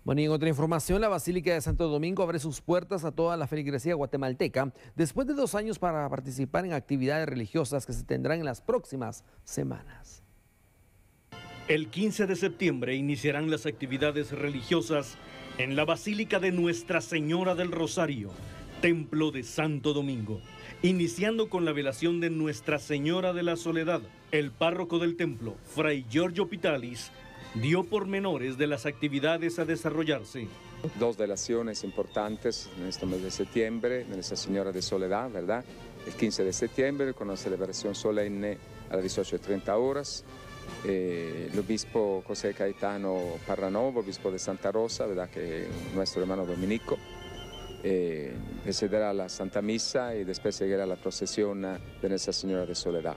Bueno, y en otra información, la Basílica de Santo Domingo abre sus puertas a toda la feligresía guatemalteca después de 2 años para participar en actividades religiosas que se tendrán en las próximas semanas. El 15 de septiembre iniciarán las actividades religiosas en la Basílica de Nuestra Señora del Rosario, Templo de Santo Domingo, iniciando con la velación de Nuestra Señora de la Soledad. El párroco del templo, Fray Giorgio Pitalis, dio pormenores de las actividades a desarrollarse. Dos velaciones importantes en este mes de septiembre, Nuestra Señora de Soledad, ¿verdad? El 15 de septiembre con una celebración solemne a las 18:30 horas. El obispo José Caetano Parranovo, obispo de Santa Rosa, ¿verdad? Que es nuestro hermano dominico, precederá la Santa Misa y después seguirá la procesión de Nuestra Señora de Soledad.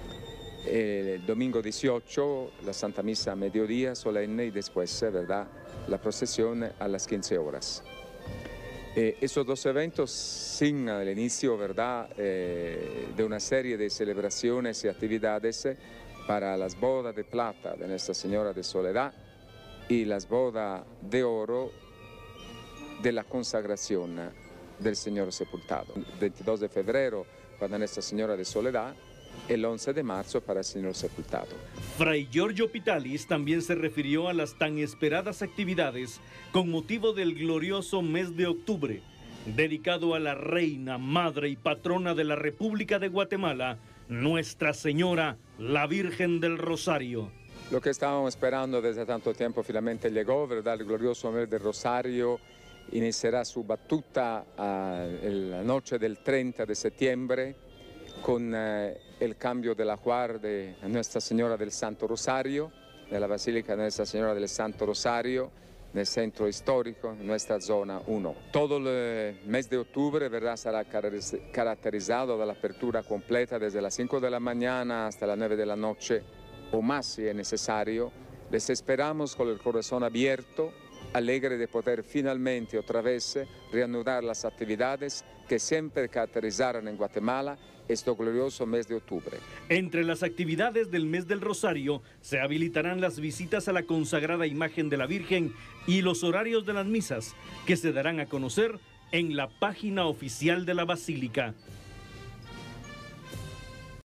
El domingo 18, la Santa Misa a mediodía solemne y después, ¿verdad?, la procesión a las 15 horas. Estos dos eventos signan el inicio, ¿verdad?, de una serie de celebraciones y actividades para las bodas de plata de Nuestra Señora de Soledad y las bodas de oro de la consagración del Señor sepultado. El 22 de febrero para Nuestra Señora de Soledad, el 11 de marzo para el Señor sepultado. Fray Giorgio Pitalis también se refirió a las tan esperadas actividades con motivo del glorioso mes de octubre, dedicado a la reina, madre y patrona de la República de Guatemala, Nuestra Señora, la Virgen del Rosario. Lo que estábamos esperando desde tanto tiempo finalmente llegó, ¿verdad? El glorioso mes del Rosario iniciará su batuta la noche del 30 de septiembre con el cambio de la guardia de Nuestra Señora del Santo Rosario, de la Basílica de Nuestra Señora del Santo Rosario, nel centro histórico, en nuestra zona 1. Todo el mes de octubre, ¿verdad?, será caracterizado de la apertura completa desde las 5 de la mañana hasta las 9 de la noche, o más si es necesario. Les esperamos con el corazón abierto, alegre de poder finalmente otra vez reanudar las actividades que siempre caracterizaron en Guatemala este glorioso mes de octubre. Entre las actividades del mes del Rosario se habilitarán las visitas a la consagrada imagen de la Virgen y los horarios de las misas que se darán a conocer en la página oficial de la Basílica.